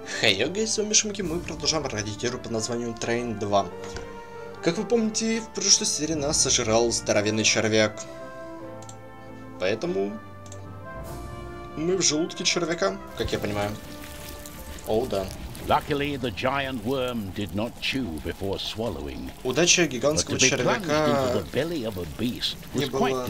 Хей, йоги, с вами Шумки, мы продолжаем проходить игру под названием Train 2. Как вы помните, в прошлой серии нас сожрал здоровенный червяк. Поэтому мы в желудке червяка, как я понимаю. О, да. Удача гигантского червяка не было...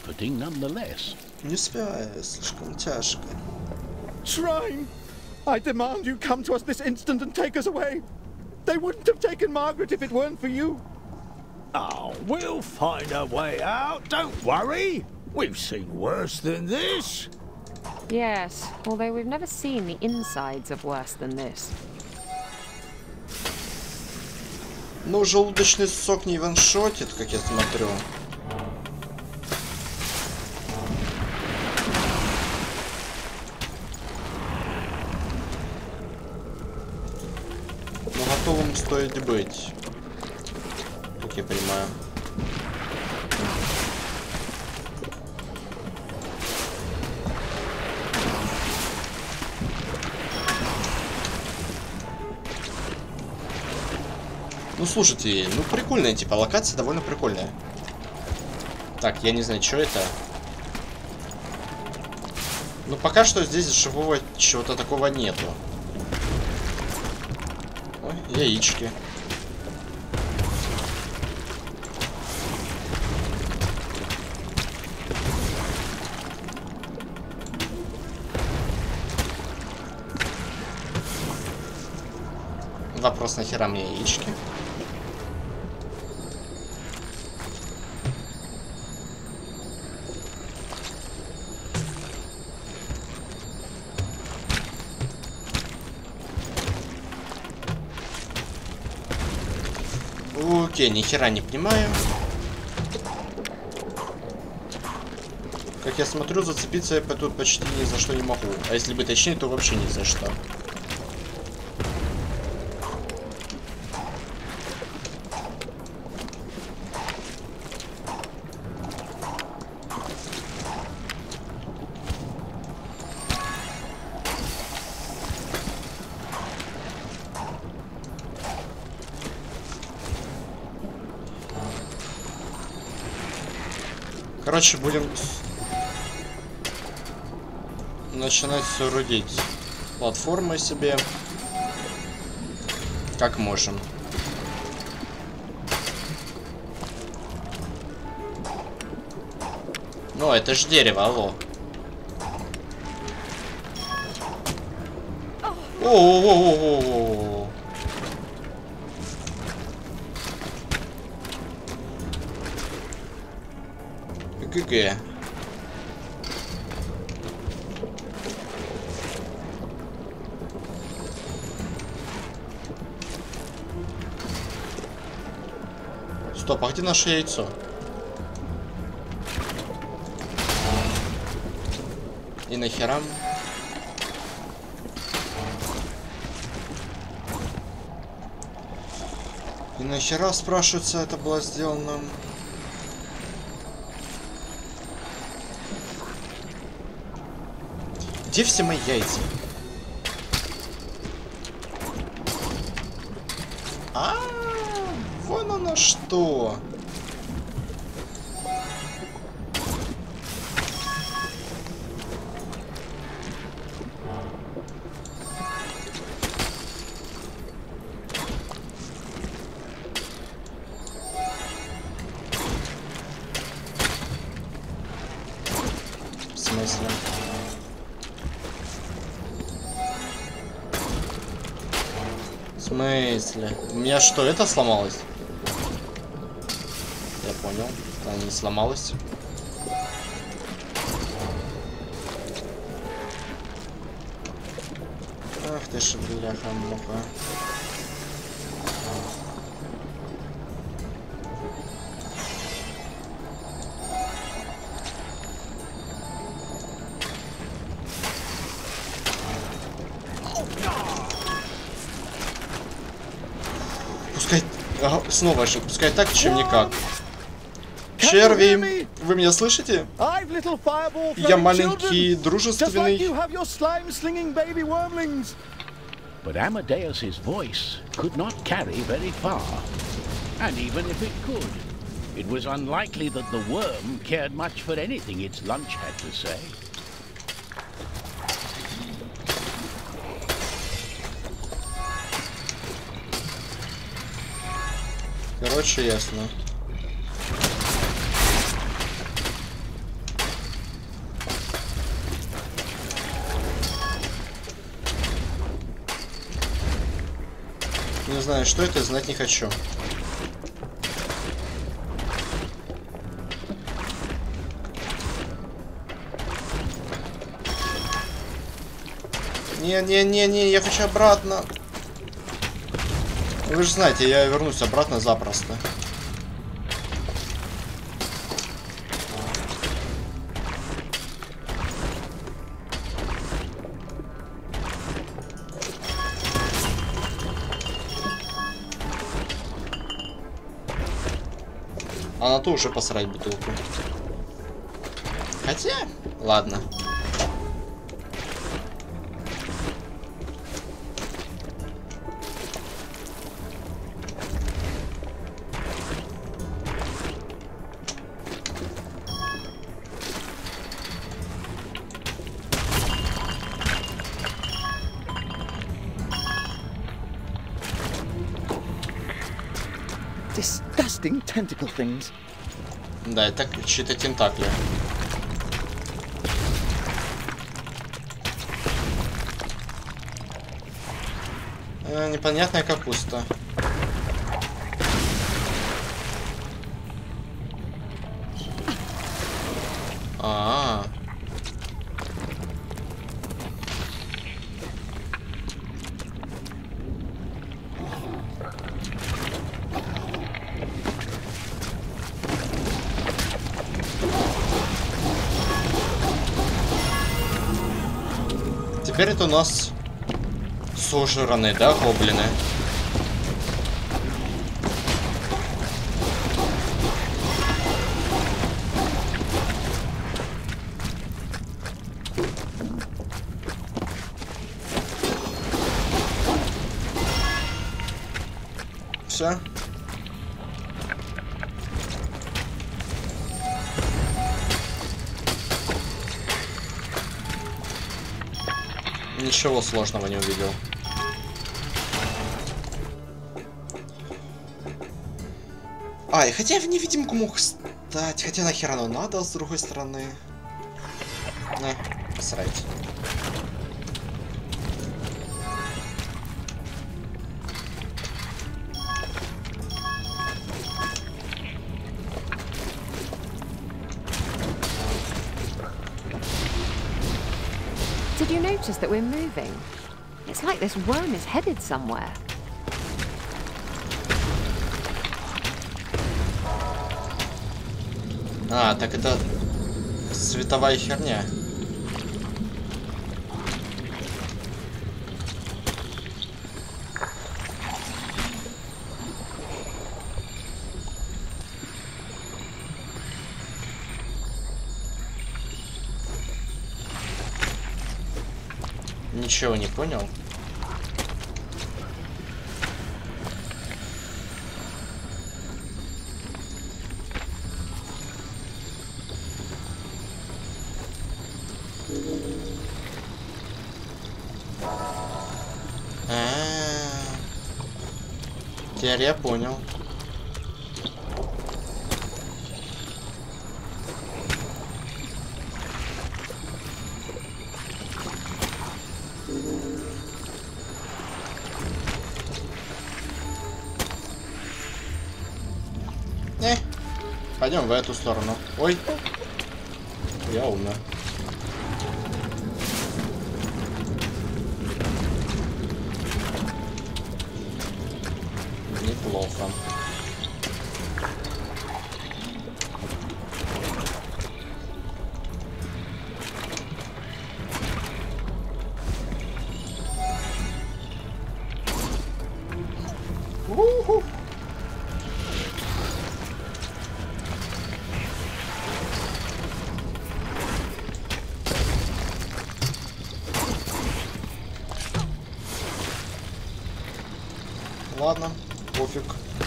Не спя, слишком тяжко. Shrine! I demand you come to us this instant and take us away. They wouldn't have taken Margaret if it weren't for you. Oh, we'll find a way out, don't worry. We've seen worse than this. Yes, although we've never seen the insides of worse than this. Ну, желудочный сок не ваншотит, как я смотрю. Но готовым стоит быть, как я понимаю. Ну, слушайте, ну прикольная, типа, локация довольно прикольная. Так, я не знаю, что это. Ну, пока что здесь живого чего-то такого нету. Ой, яички. Вопрос, нахера мне яички? Окей, ни хера не понимаю. Как я смотрю, зацепиться я тут почти ни за что не могу. А если быть точнее, то вообще ни за что. Короче, будем начинать соорудить платформы себе, как можем. Ну, это ж дерево, алло. О-о-о-о-о-о-о. ГГ. Стоп, а где наше яйцо? И нахера? И нахера, спрашивается, это было сделано? Где все мои яйца? Вон оно что. В смысле? В смысле? У меня что, это сломалось? Я понял. Она не сломалась. Ах ты ж, бляха-муха. Пускай... Ага, снова же, пускай так, чем никак. Черви, вы меня слышите? Я маленький, дружественный. but Amadeus's voice could not carry very far. And even if it could, it was unlikely that the worm cared much for anything its lunch had to say. Короче, ясно. Не знаю, что это, знать не хочу. Не, я хочу обратно. Вы же знаете, я вернусь обратно запросто. А на то уже посрать бутылку. Хотя, ладно. Disgusting tentacle things. Да, это чьи-то тентакли. Непонятная капуста. А-а-а. Теперь это у нас сожранные, да, гоблины? Все. Ничего сложного не увидел. А, и хотя я в невидимку мог стать. Хотя нахер оно надо, с другой стороны. На, посрать. Did you notice that we're moving? It's like this worm is headed somewhere. А, так это световая херня. Ничего не понял. Теперь я понял. Пойдем в эту сторону. Ой, я умер. Неплохо. У-ху. Ладно, пофиг.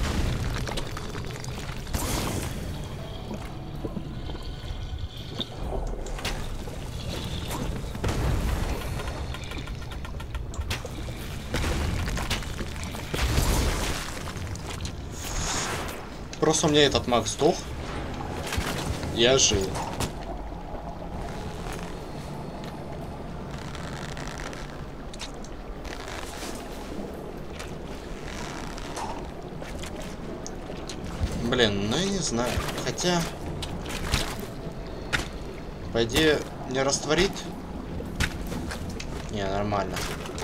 Просто у меня этот маг сдох. Я жил. Блин, ну я не знаю. Хотя... По идее, не растворить? Не, нормально.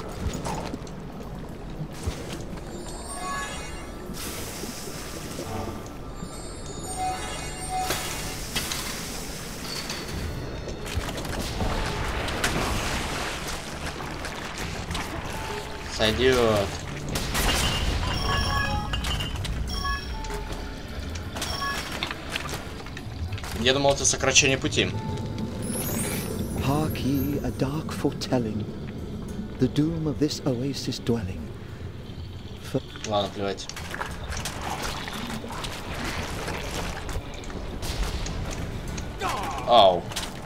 Сойдет. Я думал, это сокращение пути. Hark ye a dark foretelling, the doom of this oasis dwelling. Ладно, плевать. Ау.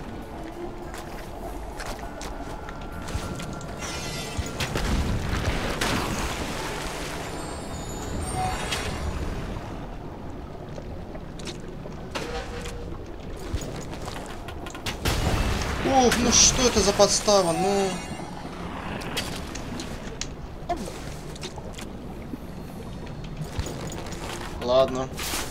Ох, ну что это за подстава, ну... Ладно.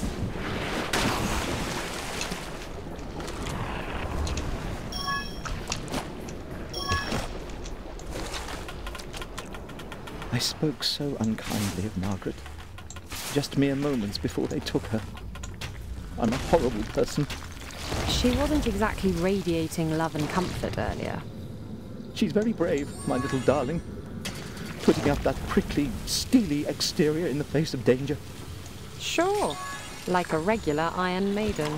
I spoke so unkindly of Margaret, just mere moments before they took her. I'm a horrible person. She wasn't exactly radiating love and comfort earlier. She's very brave, my little darling, putting up that prickly, steely exterior in the face of danger. Sure, like a regular Iron Maiden.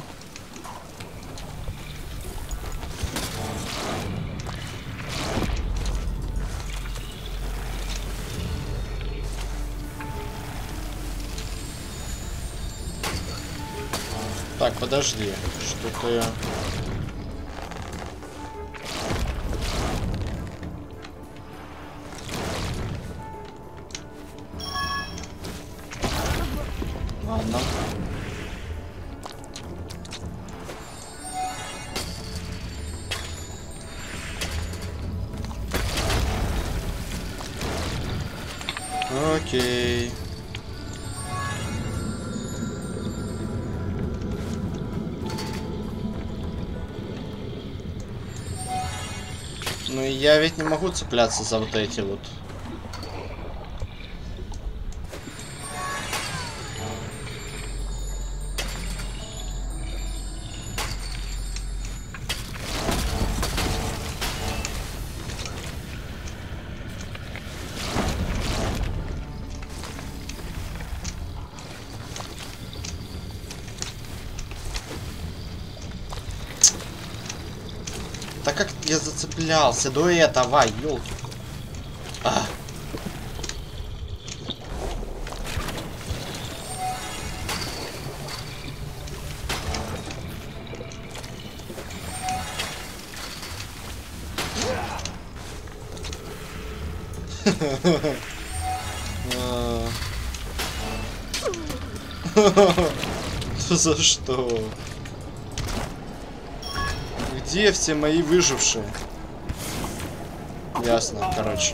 Так, подожди, что-то я... Ладно. Окей. Ну я ведь не могу цепляться за вот эти вот. Да как я зацеплялся до этого, ёлки. За что? Где все мои выжившие? Ясно, короче.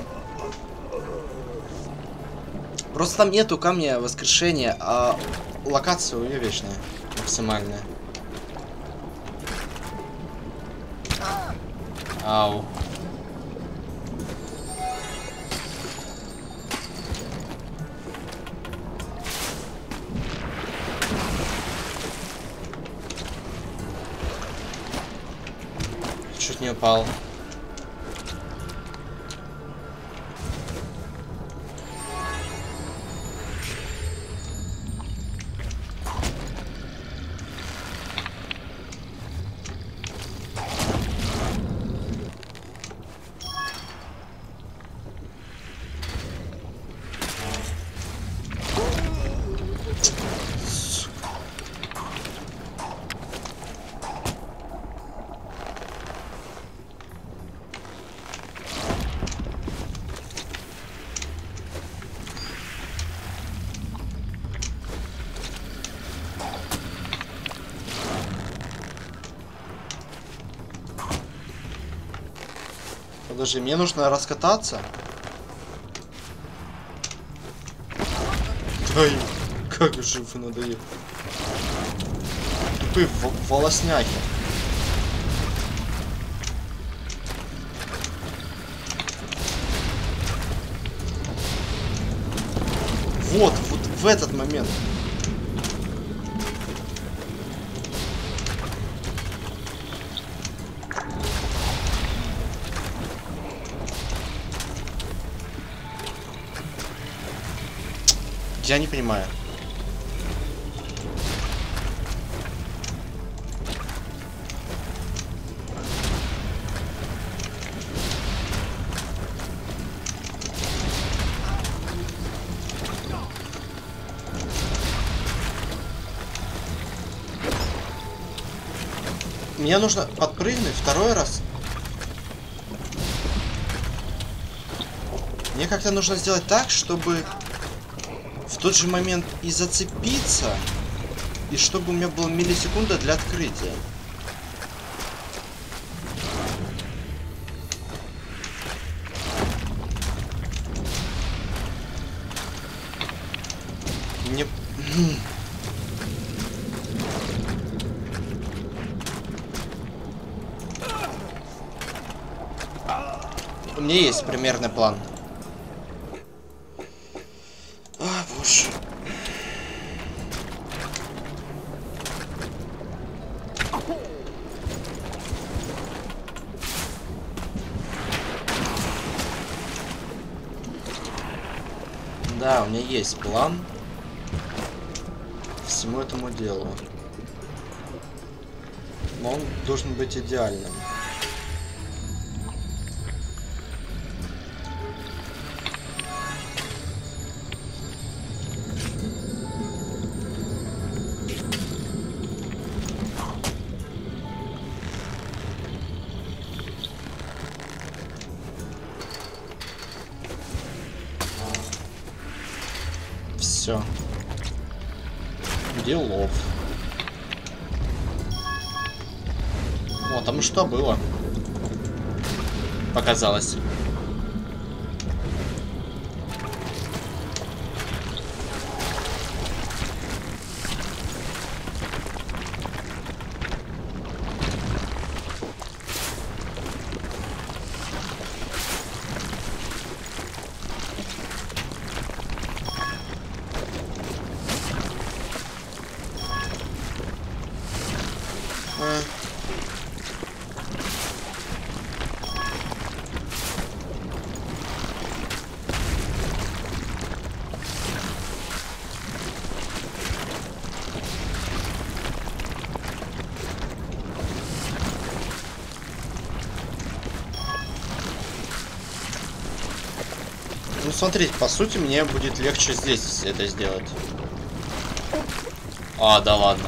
Просто там нету камня воскрешения, а локация у нее вечная, максимальная. Ау. Чуть не упал. Подожди, мне нужно раскататься. Ай, как же вы надоели. Тупые волосняки. Вот в этот момент. Я не понимаю. Мне нужно подпрыгнуть второй раз. Мне как-то нужно сделать так, чтобы в тот же момент и зацепиться, и чтобы у меня была миллисекунда для открытия. Мне... У меня есть примерный план. А, боже. Да, у меня есть план всему этому делу. Но он должен быть идеальным. Все. Делов. О, там что было? Показалось. Ну, смотрите, по сути, мне будет легче здесь это сделать. А, да ладно.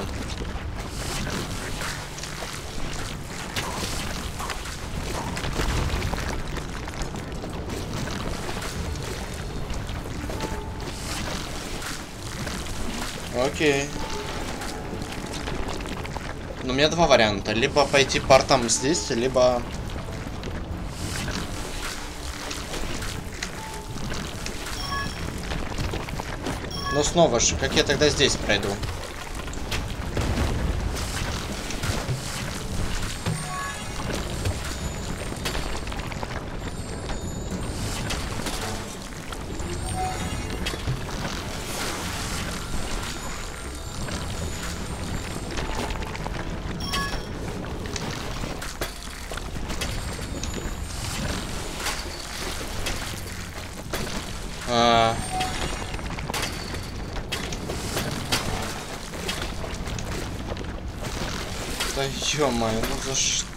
Окей. Ну, у меня два варианта. Либо пойти портом здесь, либо... Но снова же, как я тогда здесь пройду? Да ё-моё, ну за что?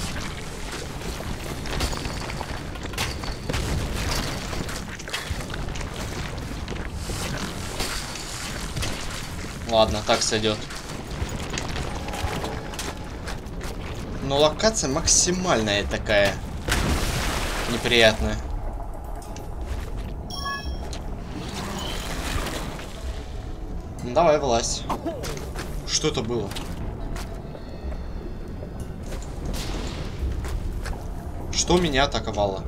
Ладно, так сойдет. Но локация максимальная такая неприятная. Ну, давай, влазь. Что это было? Что меня атаковало?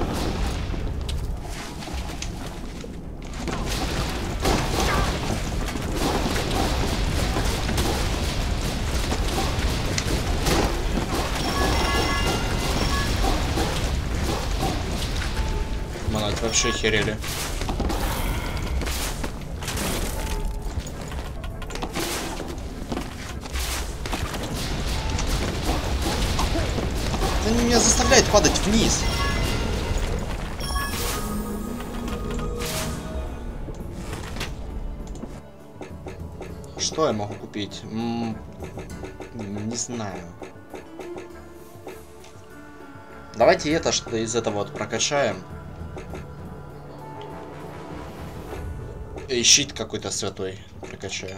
Монать вообще херели. Они меня заставляют падать вниз. Что я могу купить? Не знаю. Давайте это что-то из этого вот прокачаем. И щит какой-то святой прокачаю.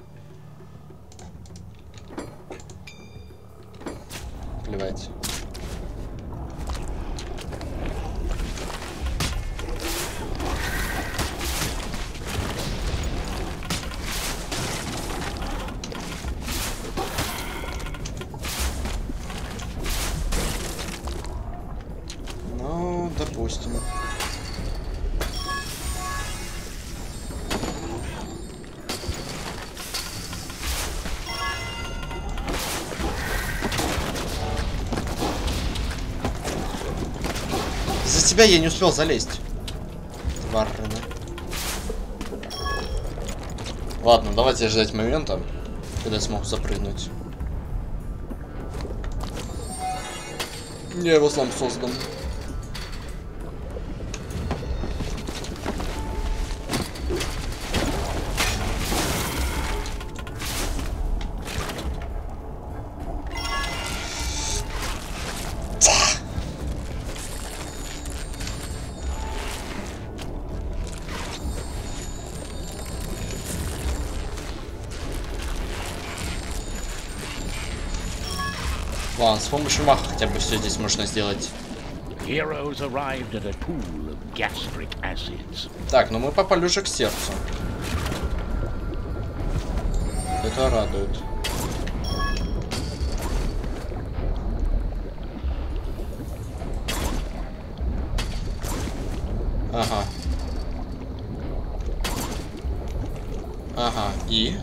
Плевать. Ну, допустим. За тебя я не успел залезть. Тварина. Ладно, давайте ждать момента, когда я смогу запрыгнуть. Я его сам создам. Ладно, с помощью маха хотя бы все здесь можно сделать. Так, ну мы попали уже к сердцу. Это радует. Ага. Ага, и...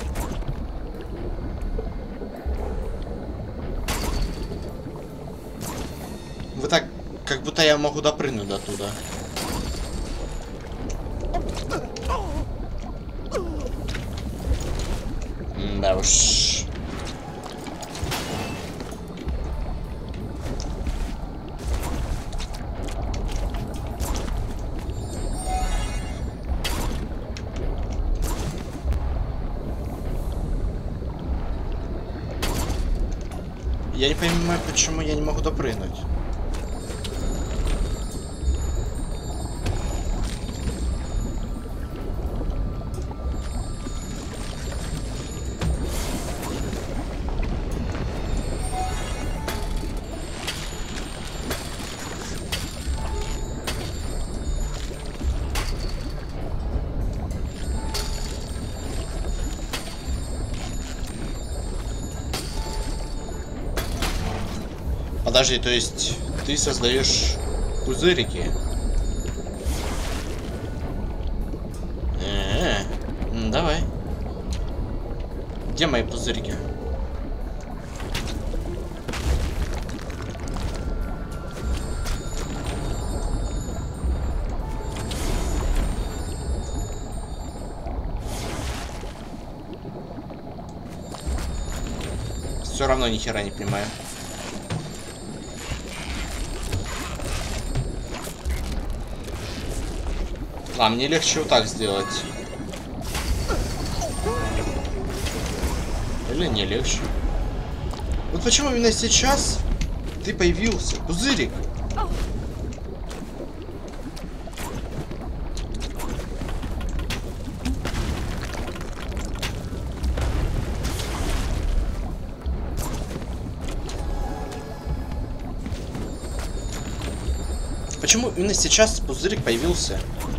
Вы так, как будто я могу допрыгнуть до туда. Да уж. Я не понимаю, почему я не могу допрыгнуть. Подожди, то есть ты создаешь пузырики? Давай. Где мои пузырики? Все равно ни хера не понимаю. А мне легче вот так сделать. Или не легче. Вот почему именно сейчас ты появился, пузырик? Почему именно сейчас пузырик появился?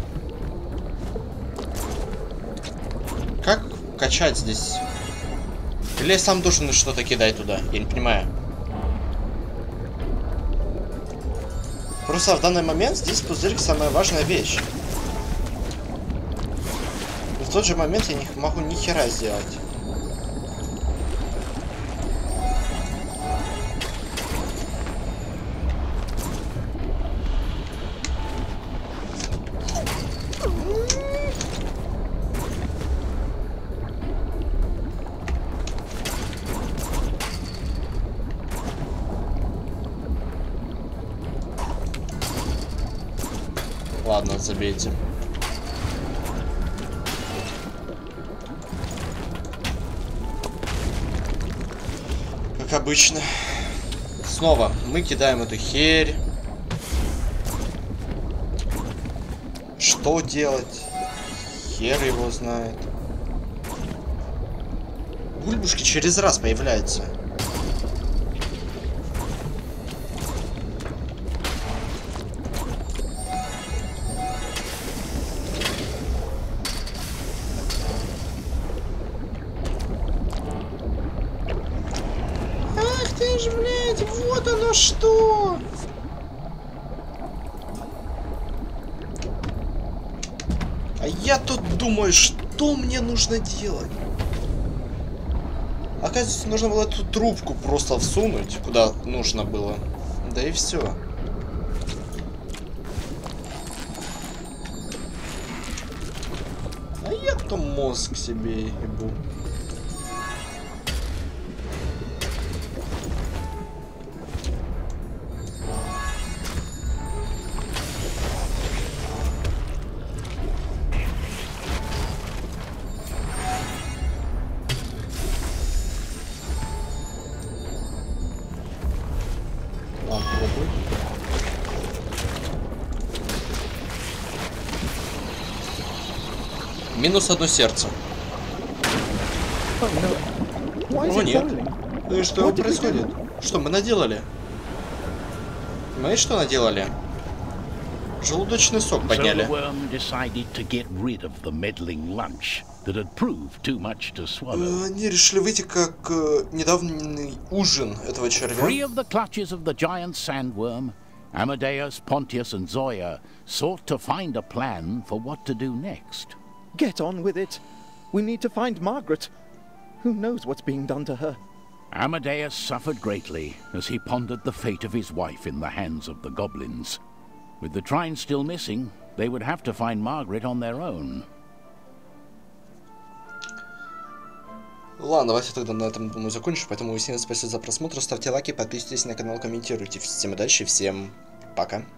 Как качать здесь? Или я сам должен что-то кидать туда? Я не понимаю. Просто в данный момент здесь пузырик самая важная вещь. Но в тот же момент я не могу ни хера сделать. Ладно, забейте. Как обычно. Снова мы кидаем эту херь. Что делать? Хер его знает. Бульбушки через раз появляются. Блять, вот оно что! А я тут думаю, что мне нужно делать? Оказывается, нужно было эту трубку просто всунуть, куда нужно было. Да и все. А я-то мозг себе ебу. Минус одно сердце. О, нет. И что происходит? Что мы наделали? Мы что наделали? Желудочный сок подняли. Они решили выйти как недавний ужин этого червя. Amadeus, Pontius, and Zoya sought to find a plan for what to do next. Get on with it. We need to find Margaret. Who knows what's being done to her? Amadeus suffered greatly as he pondered the fate of his wife in the hands of the goblins. With the Trine still missing, they would have to find Margaret on their own. Ладно, давайте тогда на этом, думаю, закончим. Поэтому всем спасибо за просмотр. Ставьте лайки, подписывайтесь на канал, комментируйте. Всем удачи, всем пока.